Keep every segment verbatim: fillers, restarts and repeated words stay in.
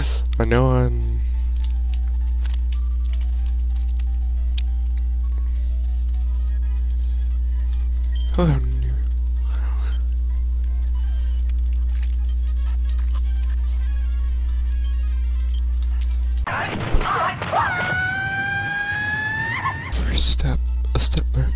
I know I'm... Hello, new... First step, a step back.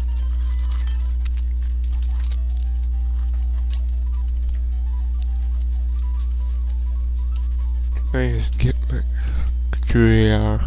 I just get my career.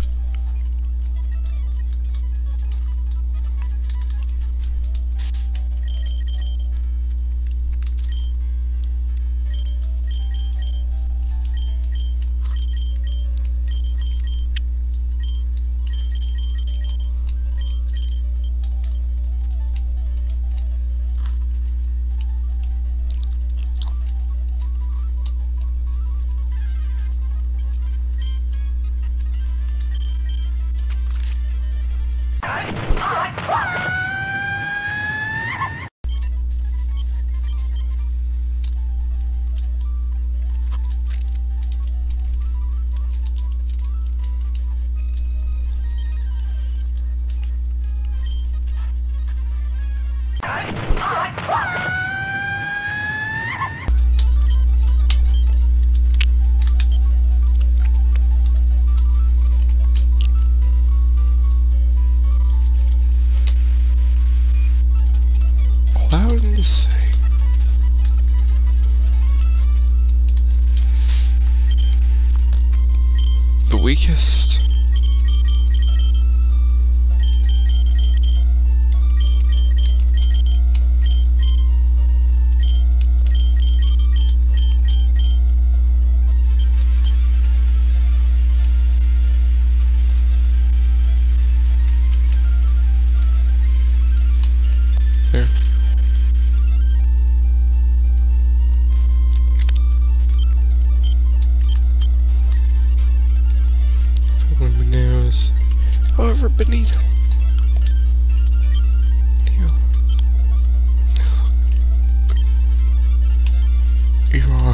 Cloud in the sea. The weakest. There. Luminaires. However, Benito. You. You are.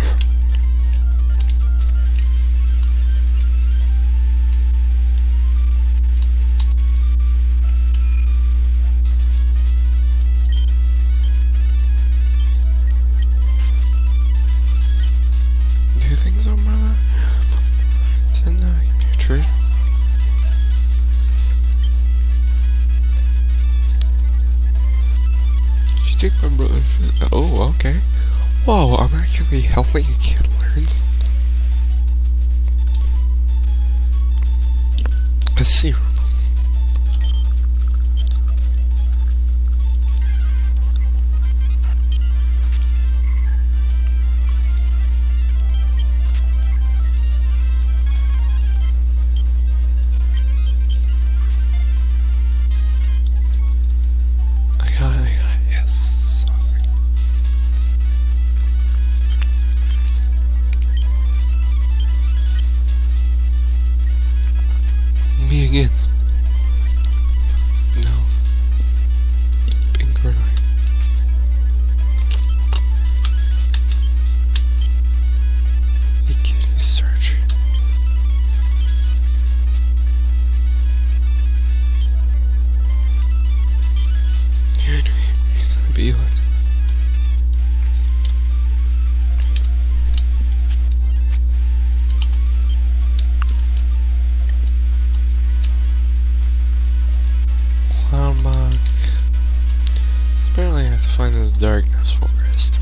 Do things on my life. Tonight, true. You take my brother. Oh, okay. Whoa, I'm actually helping a kid learn. Let's see. Yes. Me again. No. Pink red eye. Hey kid, you search. Be like Cloud Mug. Apparently I have to find this darkness forest.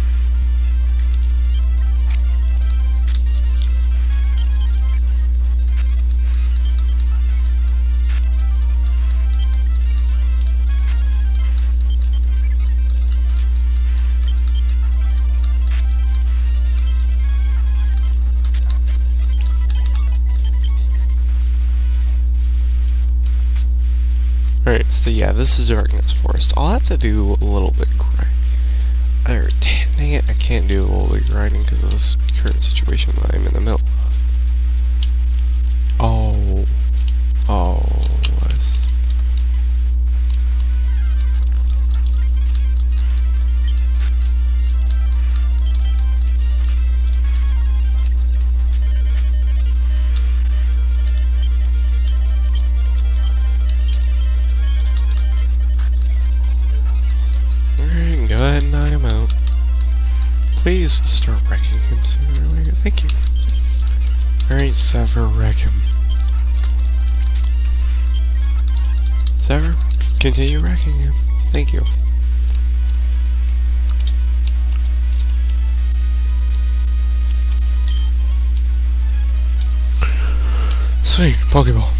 Alright, so yeah, this is Darkness Forest. I'll have to do a little bit grind. Or, dang it, I can't do a little bit grinding because of this current situation that I'm in the middle of. Oh. Oh. Let's... please start wrecking him sooner or later? Thank you. Alright, Sever, wreck him. Sever, continue wrecking him. Thank you. Sweet, Pokeball.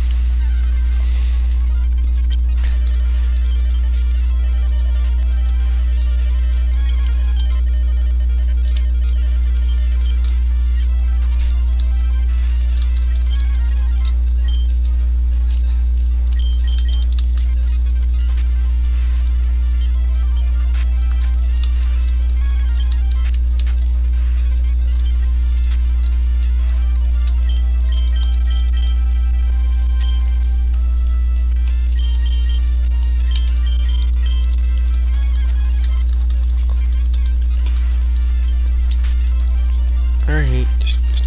Alright, just, just...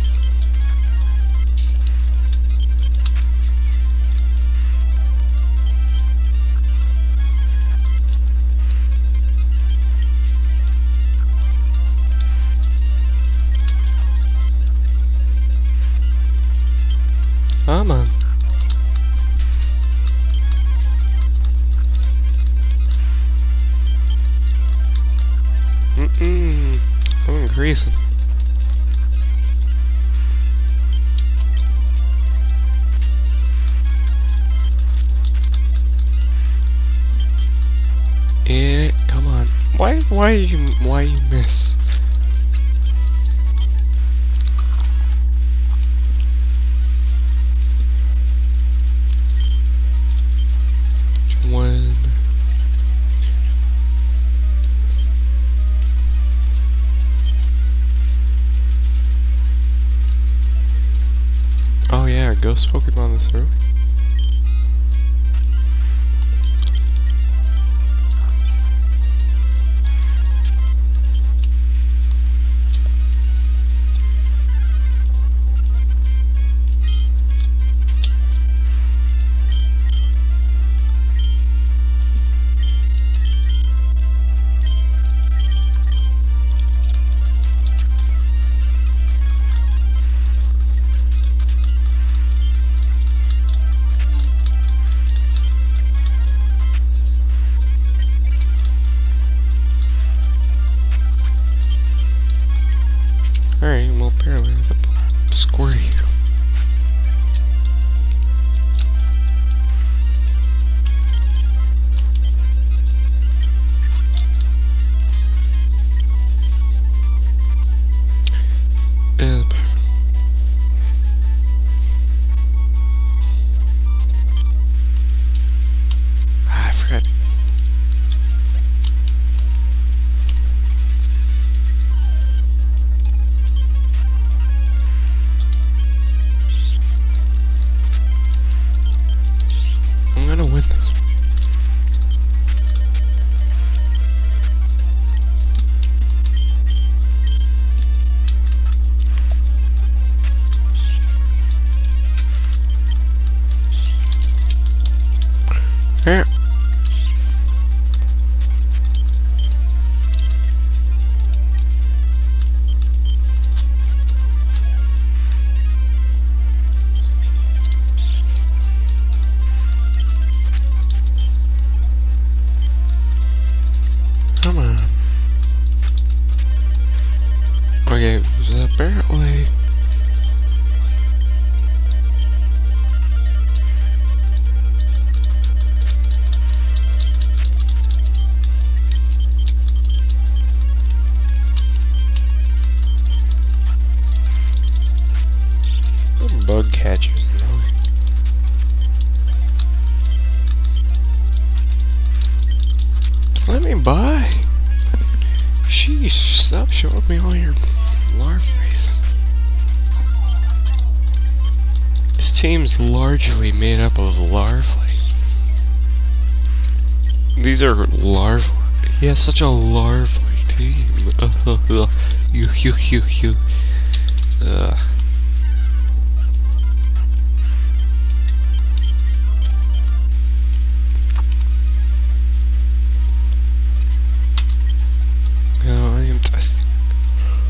Come on. Mm-mm. I'm increasing. Yeah, come on. Why, why you, why you miss? One. Oh yeah, ghost Pokemon this early. Alright, well apparently the Squirty. Uh, ah, I forgot. I'm gonna win this. Here. Come on. Okay, so apparently... Bug catchers, no. Let me by. Sheesh, stop showing me all your larvae. This team's largely made up of larvae. These are larvae. He has such a larvae team. You, you, you, you. Ugh. No, I am testing.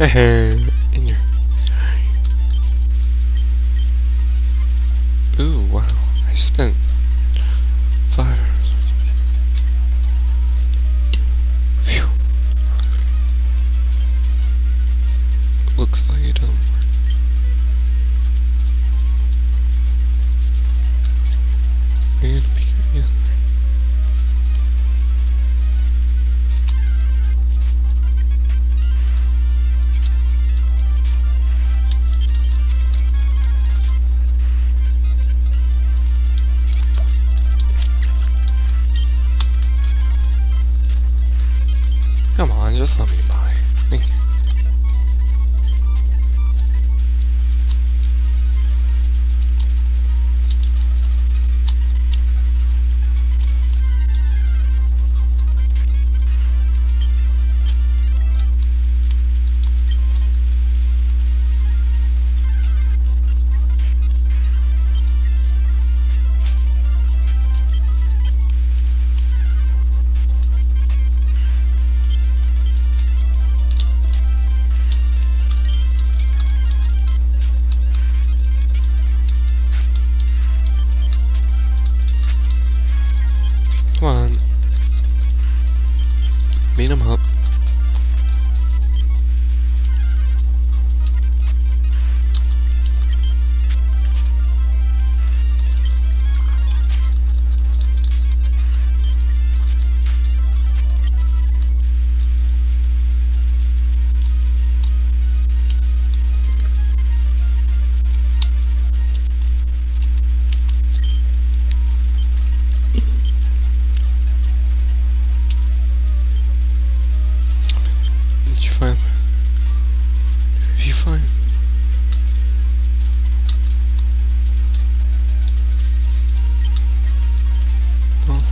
In your... Ooh, wow. I spent five hours. Phew. Looks like it doesn't work. And because... Come on, just let me buy. Thank you. Come on. Beat him up. Did you find... If you find... Oh.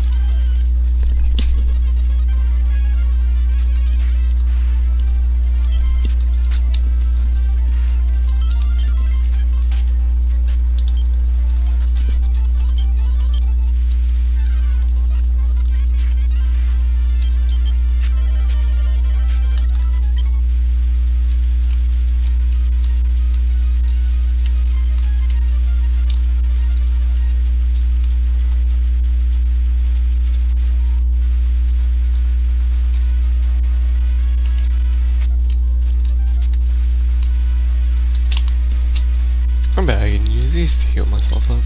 I bet I can use these to heal myself up.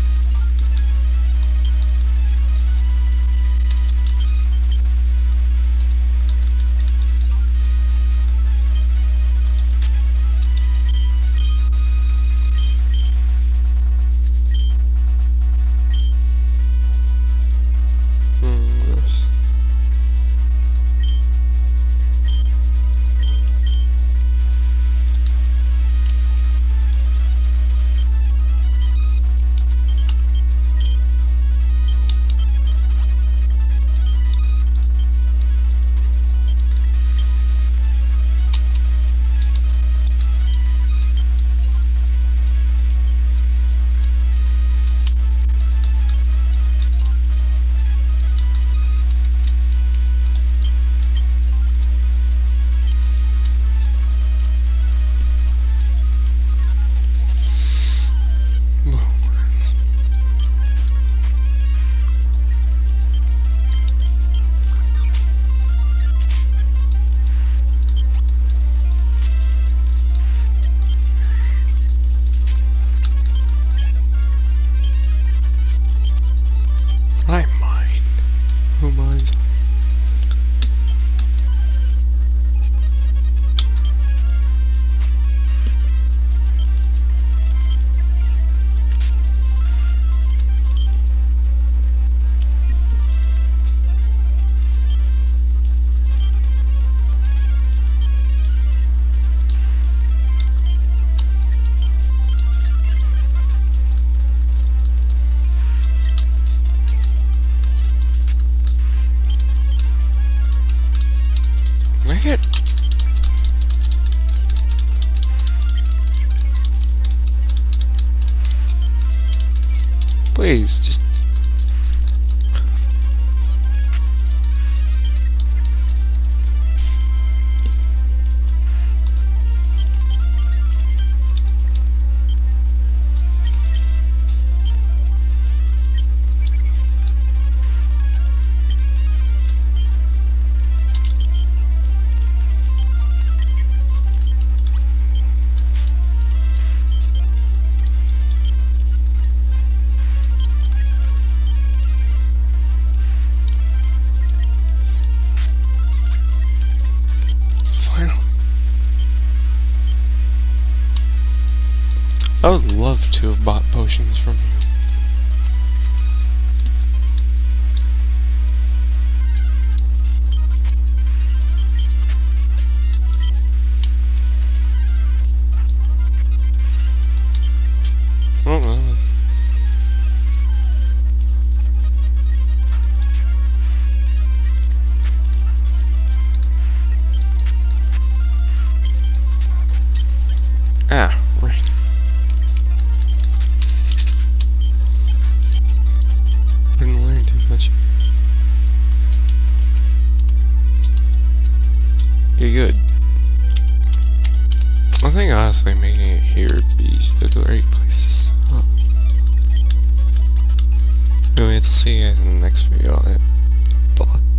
Hmm, gross. I mine. Who mines? Make it. Please, just... I would love to have bought potions from you. I don't know. Ah, right. Didn't learn too much. Okay, good. I think honestly making it here would be a great place to stop. Anyway, I'll see you guys in the next video. Bye.